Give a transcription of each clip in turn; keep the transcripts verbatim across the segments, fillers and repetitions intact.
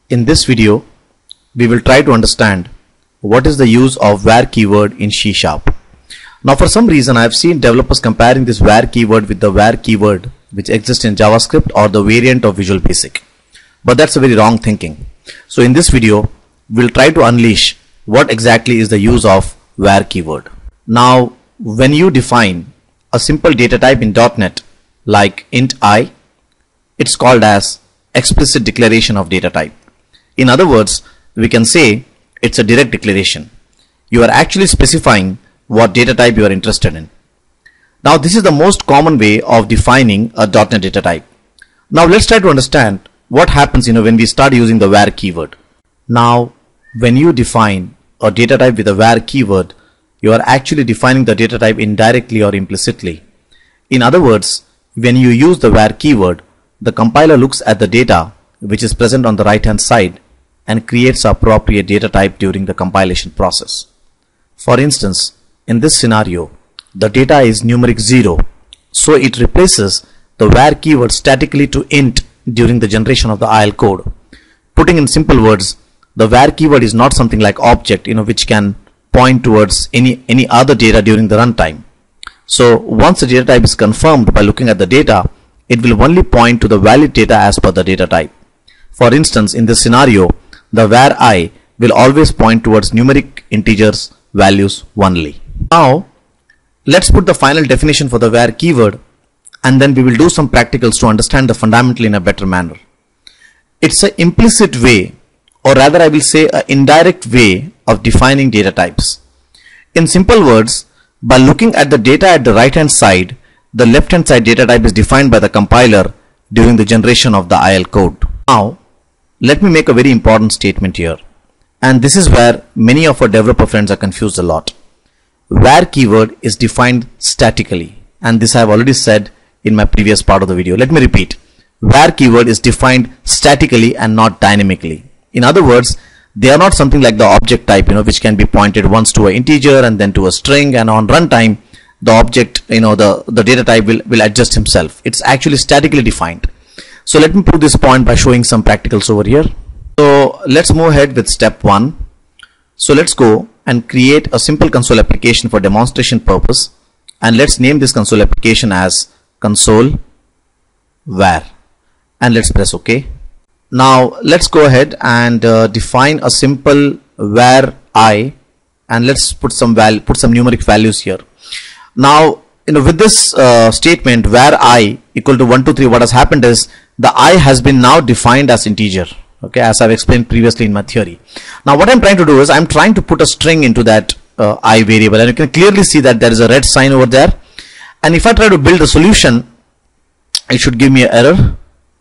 In this video, we will try to understand what is the use of var keyword in C Sharp. Now, for some reason, I have seen developers comparing this var keyword with the var keyword which exists in JavaScript or the variant of Visual Basic. But that's a very wrong thinking. So in this video, we'll try to unleash what exactly is the use of var keyword. Now, when you define a simple data type in dot net like int I, it's called as explicit declaration of data type. In other words, we can say it's a direct declaration. You are actually specifying what data type you are interested in. Now, this is the most common way of defining a dot net data type. Now, let's try to understand what happens, you know, when we start using the var keyword. Now, when you define a data type with a var keyword, you are actually defining the data type indirectly or implicitly. In other words, when you use the var keyword, the compiler looks at the data which is present on the right hand side and creates appropriate data type during the compilation process. For instance, in this scenario, the data is numeric zero, so it replaces the var keyword statically to int during the generation of the I L code. Putting in simple words, the var keyword is not something like object, you know, which can point towards any any other data during the runtime. So once the data type is confirmed by looking at the data, it will only point to the valid data as per the data type. For instance, in this scenario, the var I will always point towards numeric integers values only. Now, let's put the final definition for the var keyword, and then we will do some practicals to understand the fundamental in a better manner. It's an implicit way, or rather I will say an indirect way of defining data types. In simple words, by looking at the data at the right hand side, the left hand side data type is defined by the compiler during the generation of the I L code. Now, let me make a very important statement here, and this is where many of our developer friends are confused a lot. Var keyword is defined statically, and this I have already said in my previous part of the video. Let me repeat. Var keyword is defined statically and not dynamically. In other words, they are not something like the object type, you know, which can be pointed once to an integer and then to a string, and on runtime the object, you know, the the data type will will adjust himself. It's actually statically defined. So let me prove this point by showing some practicals over here. So let's move ahead with step one. So let's go and create a simple console application for demonstration purpose, and let's name this console application as console var, and let's press OK. Now let's go ahead and uh, define a simple var I, and let's put some val put some numeric values here. Now, you know, with this uh, statement var I equal to one two three, what has happened is the I has been now defined as integer, okay, as I've explained previously in my theory. Now what I'm trying to do is I'm trying to put a string into that uh, I variable, and you can clearly see that there is a red sign over there, and if I try to build a solution, it should give me an error.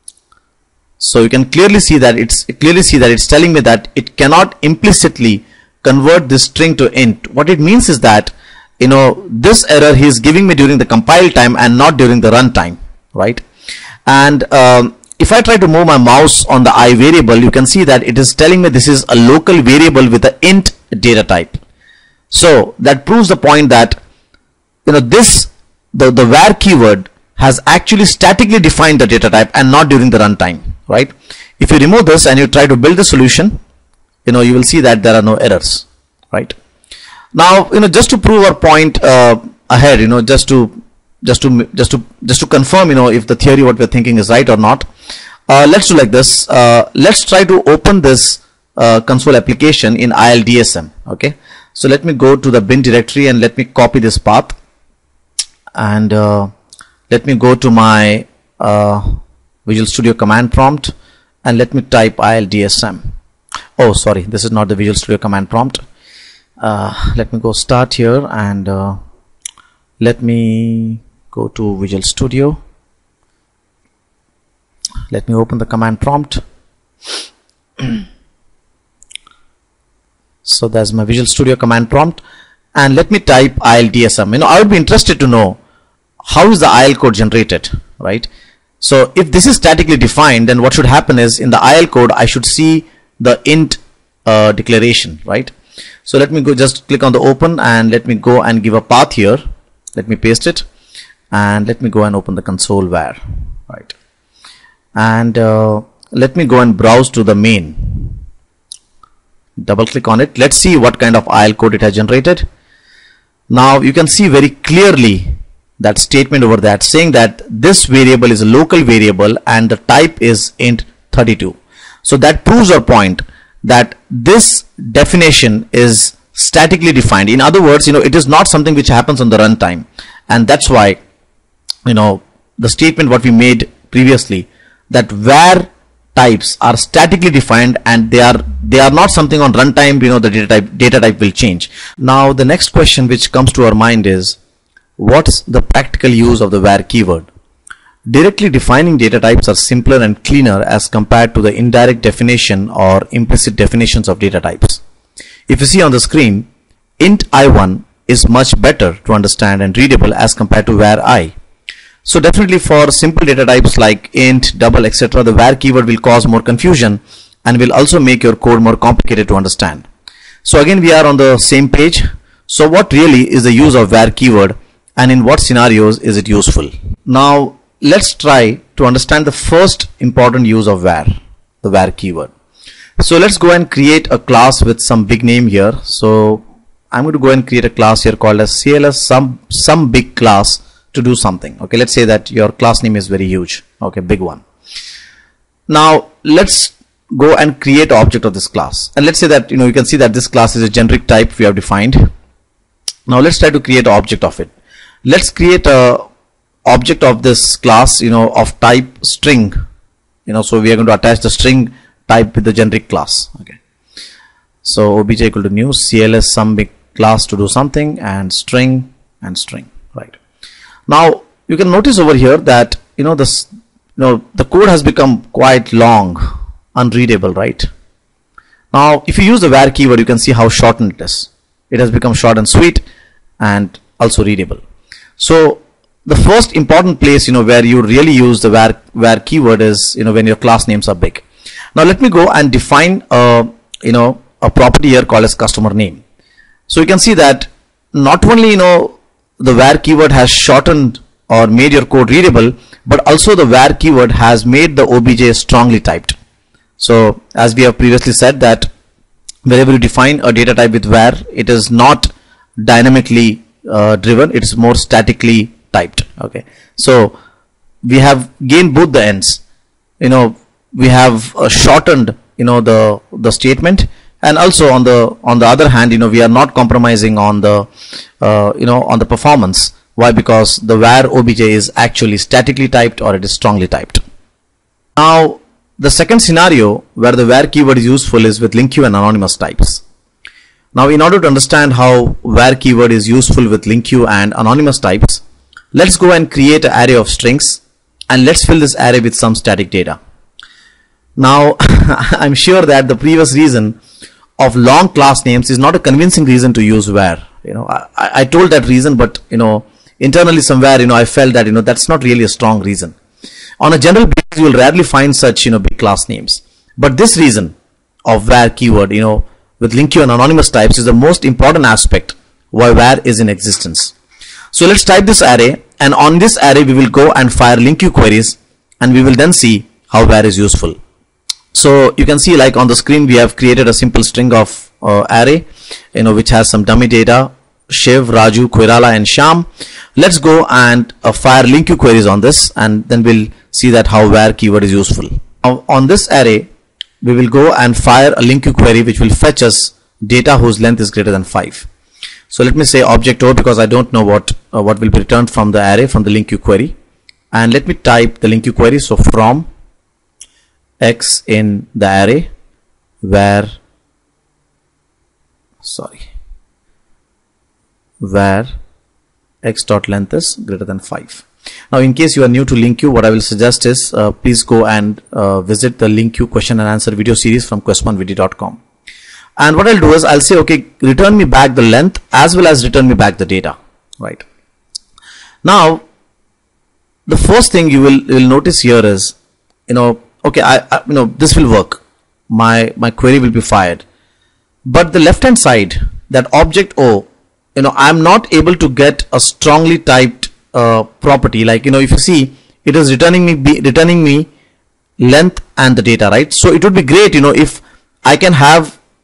So you can clearly see that it's clearly see that it's telling me that it cannot implicitly convert this string to int. What it means is that, you know, this error he is giving me during the compile time and not during the runtime, right? And um, if I try to move my mouse on the I variable, you can see that it is telling me this is a local variable with the int data type. So that proves the point that, you know, this the the var keyword has actually statically defined the data type and not during the runtime, right? If you remove this and you try to build the solution, you know, you will see that there are no errors, right? Now, you know, just to prove our point uh, ahead, you know, just to just to just to just to confirm, you know, if the theory what we're thinking is right or not, uh, let's do like this. Uh, let's try to open this uh, console application in I L D S M. Okay, so let me go to the bin directory and let me copy this path, and uh, let me go to my uh, Visual Studio command prompt, and let me type I L D S M. Oh, sorry, this is not the Visual Studio command prompt. Uh, let me go start here, and uh, let me go to Visual Studio. Let me open the command prompt. So there's my Visual Studio command prompt, and let me type I L D S M. You know, I would be interested to know how is the I L code generated, right? So if this is statically defined, then what should happen is in the I L code I should see the int uh, declaration, right? So let me go, just click on the open, and let me go and give a path here. Let me paste it, and let me go and open the console var, right? And uh, let me go and browse to the main. double click on it. Let's see what kind of I L code it has generated. Now you can see very clearly that statement over that saying that this variable is a local variable and the type is int thirty-two. So that proves our point that this definition is statically defined. In other words, you know, it is not something which happens on the runtime, and that's why, you know, the statement what we made previously, that var types are statically defined and they are they are not something on runtime, you know, the data type data type will change. Now the next question which comes to our mind is, what's the practical use of the var keyword? Directly defining data types are simpler and cleaner as compared to the indirect definition or implicit definitions of data types. If you see on the screen, int i one is much better to understand and readable as compared to var I. So definitely for simple data types like int, double, et cetera, the var keyword will cause more confusion and will also make your code more complicated to understand. So again, we are on the same page. So what really is the use of var keyword and in what scenarios is it useful? Now let's try to understand the first important use of var, the var keyword. So let's go and create a class with some big name here. So I'm going to go and create a class here called as C L S some some big class to do something. Okay, let's say that your class name is very huge. Okay, big one. Now let's go and create an object of this class, and let's say that, you know, you can see that this class is a generic type we have defined. Now let's try to create an object of it. Let's create a object of this class, you know, of type string. You know, so we are going to attach the string type with the generic class. Okay, so obj equal to new cls some big class to do something, and string and string. Right, now you can notice over here that, you know, this, you know, the code has become quite long, unreadable. Right, now if you use the var keyword, you can see how shortened it is. It has become short and sweet and also readable. So the first important place, you know, where you really use the var, var keyword is, you know, when your class names are big. Now let me go and define a, you know, a property here called as customer name. So you can see that not only, you know, the var keyword has shortened or made your code readable, but also the var keyword has made the obj strongly typed. So as we have previously said that wherever you define a data type with var, it is not dynamically uh, driven, it is more statically typed. Okay, so we have gained both the ends. You know, we have uh, shortened, you know, the the statement, and also on the on the other hand, you know, we are not compromising on the uh, you know, on the performance. Why? Because the var obj is actually statically typed or it is strongly typed. Now the second scenario where the var keyword is useful is with link queue and anonymous types. Now in order to understand how var keyword is useful with link queue and anonymous types, let's go and create an array of strings, and let's fill this array with some static data. Now I'm sure that the previous reason of long class names is not a convincing reason to use var. You know, I, I told that reason, but, you know, internally somewhere, you know, I felt that, you know, that's not really a strong reason. On a general basis, you will rarely find such, you know, big class names. But this reason of var keyword, you know, with link queue and anonymous types is the most important aspect why var is in existence. So let's type this array, and on this array we will go and fire link queue queries, and we will then see how var is useful. So you can see, like on the screen, we have created a simple string of uh, array, you know, which has some dummy data, Shiv, Raju, Koirala and Shyam. Let's go and uh, fire link queue queries on this, and then we'll see that how var keyword is useful. Now on this array, we will go and fire a link queue query which will fetch us data whose length is greater than five. So let me say object O, because I don't know what uh, what will be returned from the array from the link queue query, and let me type the link queue query. So from x in the array where sorry where x dot length is greater than five. Now in case you are new to link queue, what I will suggest is uh, please go and uh, visit the link queue question and answer video series from quest one video dot com. And what I'll do is I'll say, okay, return me back the length as well as return me back the data. Right, now the first thing you will, you will notice here is, you know, okay, I, I you know, this will work, my my query will be fired, but the left hand side, that object O, you know, I'm not able to get a strongly typed uh, property. Like, you know, if you see, it is returning me be, returning me length and the data, right? So it would be great, you know, if I can have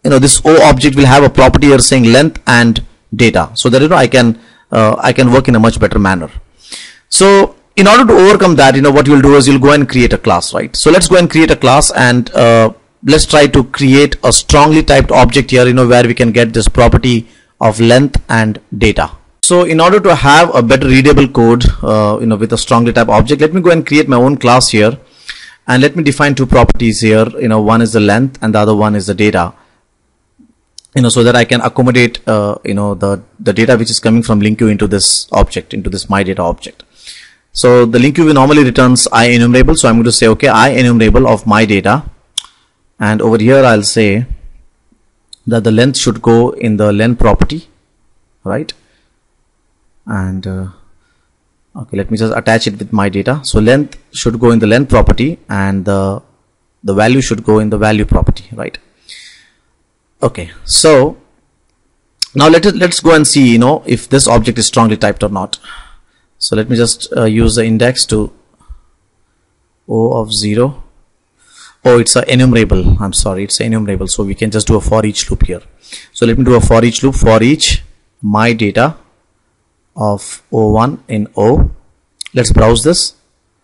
you know, this O object will have a property here saying length and data, so that, you know, I can uh, I can work in a much better manner. So in order to overcome that, you know, what you'll do is you'll go and create a class, right? So let's go and create a class, and uh, let's try to create a strongly typed object here, you know, where we can get this property of length and data. So in order to have a better readable code, uh, you know, with a strongly typed object, let me go and create my own class here, and let me define two properties here. You know, one is the length and the other one is the data. You know, so that I can accommodate, uh, you know, the the data which is coming from LinkU into this object, into this my data object. So the LinkU normally returns I enumerable. So I'm going to say, okay, I enumerable of my data, and over here I'll say that the length should go in the length property, right? And uh, okay, let me just attach it with my data. So length should go in the length property, and the the value should go in the value property, right? Okay, so now let it let's go and see, you know, if this object is strongly typed or not. So let me just uh, use the index to O of zero. Oh, it's a enumerable. I'm sorry, it's a enumerable. So we can just do a for each loop here. So let me do a for each loop for each my data of O one in O. Let's browse this.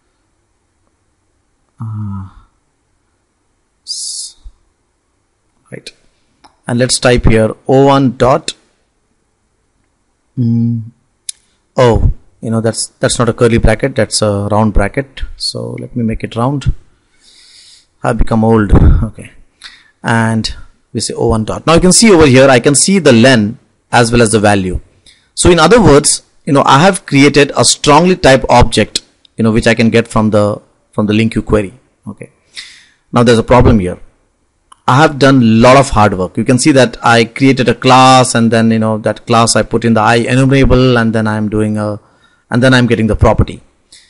Uh, right, and let's type here O one dot mm, O. You know, that's that's not a curly bracket, that's a round bracket. So let me make it round. I've become old. Okay, and we say O one dot. Now you can see over here, I can see the len as well as the value. So in other words, you know, I have created a strongly typed object, you know, which I can get from the from the LinkU query. Okay, now there's a problem here. I have done a lot of hard work. You can see that I created a class, and then, you know, that class I put in the I enumerable, and then I'm doing a and then I'm getting the property.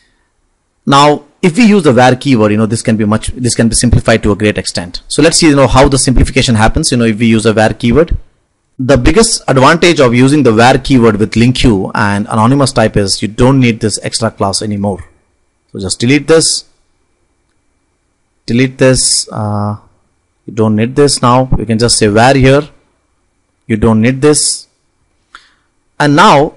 Now if we use the var keyword, you know, this can be much this can be simplified to a great extent. So let's see, you know, how the simplification happens, you know, if we use a var keyword. The biggest advantage of using the var keyword with LinkU and anonymous type is you don't need this extra class anymore. So just delete this, delete this, uh, you don't need this. Now you can just say var here, you don't need this. And now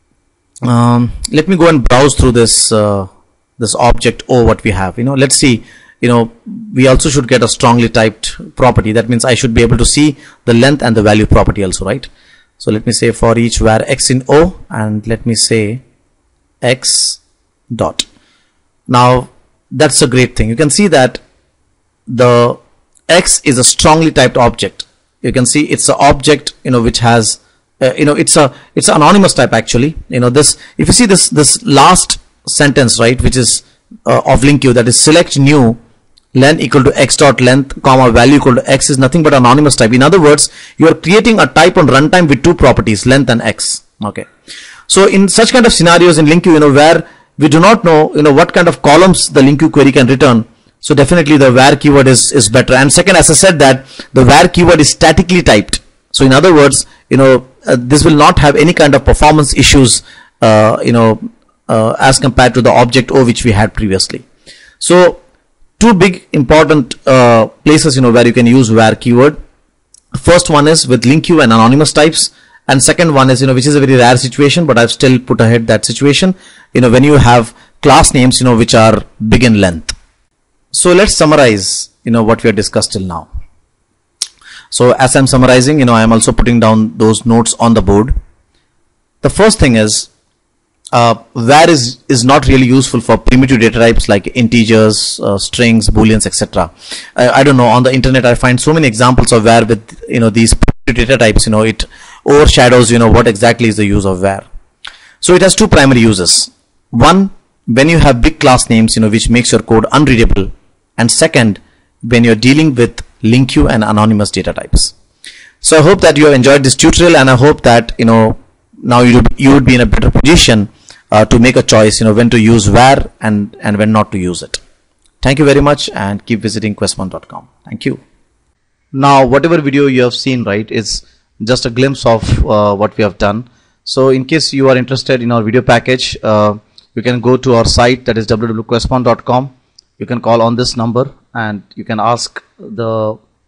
um, let me go and browse through this uh, this object O what we have. You know, let's see, you know, we also should get a strongly typed property. That means I should be able to see the length and the value property also, right? So let me say for each var x in O, and let me say x dot. Now that's a great thing. You can see that the x is a strongly typed object. You can see it's an object, you know, which has uh, you know, it's a it's an anonymous type actually. You know, this, if you see this this last sentence, right, which is uh, of LinkU, that is select new len equal to x dot length comma value equal to x, is nothing but anonymous type. In other words, you are creating a type on runtime with two properties, length and x. Okay, so in such kind of scenarios in LinkU, you know, where we do not know, you know, what kind of columns the LinkU query can return, so definitely the var keyword is is better. And second, as I said, that the var keyword is statically typed. So in other words, you know, uh, this will not have any kind of performance issues, uh, you know, uh, as compared to the object O which we had previously. So two big important uh, places, you know, where you can use var keyword. First one is with LinkU and anonymous types, and second one is, you know, which is a very rare situation, but I've still put ahead that situation, you know, when you have class names, you know, which are big in length. So let's summarize, you know, what we have discussed till now. So as I'm summarizing, you know, I am also putting down those notes on the board. The first thing is, uh, var is is not really useful for primitive data types like integers, uh, strings, booleans, et cetera. I, I don't know, on the internet I find so many examples of var with, you know, these primitive data types. You know, it overshadows, you know, what exactly is the use of var. So it has two primary uses. One, when you have big class names, you know, which makes your code unreadable, and second, when you're dealing with LinkU and anonymous data types. So I hope that you have enjoyed this tutorial, and I hope that, you know, now you you would be in a better position uh, to make a choice, you know, when to use var and and when not to use it. Thank you very much, and keep visiting quest one dot com. Thank you. Now, whatever video you have seen, right, is just a glimpse of uh, what we have done. So in case you are interested in our video package, uh, you can go to our site, that is w w w dot quest one dot com. You can call on this number and you can ask the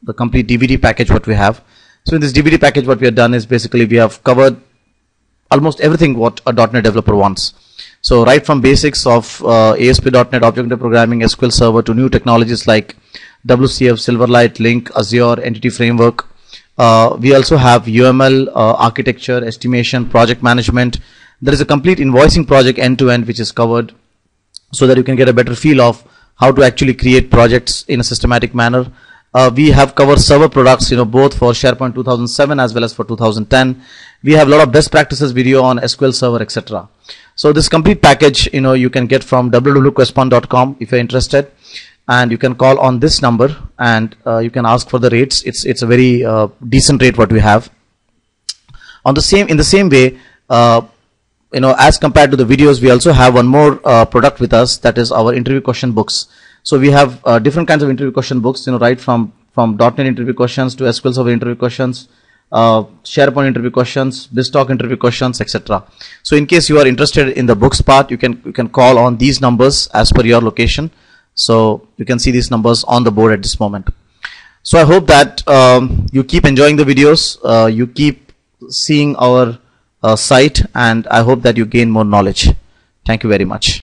the complete D V D package what we have. So in this D V D package what we have done is basically we have covered almost everything what a .dot net developer wants. So right from basics of uh, A S P dot net, object-oriented programming, S Q L Server, to new technologies like W C F, Silverlight, Link, Azure, Entity Framework. Uh, we also have U M L, uh, architecture, estimation, project management. There is a complete invoicing project end-to-end which is covered, so that you can get a better feel of how to actually create projects in a systematic manner. Uh, we have covered server products, you know, both for SharePoint two thousand seven as well as for two thousand ten. We have a lot of best practices video on S Q L Server, et cetera. So this complete package, you know, you can get from w w w dot questpon dot com if you're interested, and you can call on this number and uh, you can ask for the rates. It's it's a very uh, decent rate what we have. On the same in the same way, uh, you know, as compared to the videos, we also have one more uh, product with us, that is our interview question books. So we have uh, different kinds of interview question books, you know, right from from .dot net interview questions to S Q L Server interview questions, uh, SharePoint interview questions, BizTalk interview questions, et cetera. So in case you are interested in the books part, you can you can call on these numbers as per your location. So you can see these numbers on the board at this moment. So I hope that um, you keep enjoying the videos, uh, you keep seeing our uh, site, and I hope that you gain more knowledge. Thank you very much.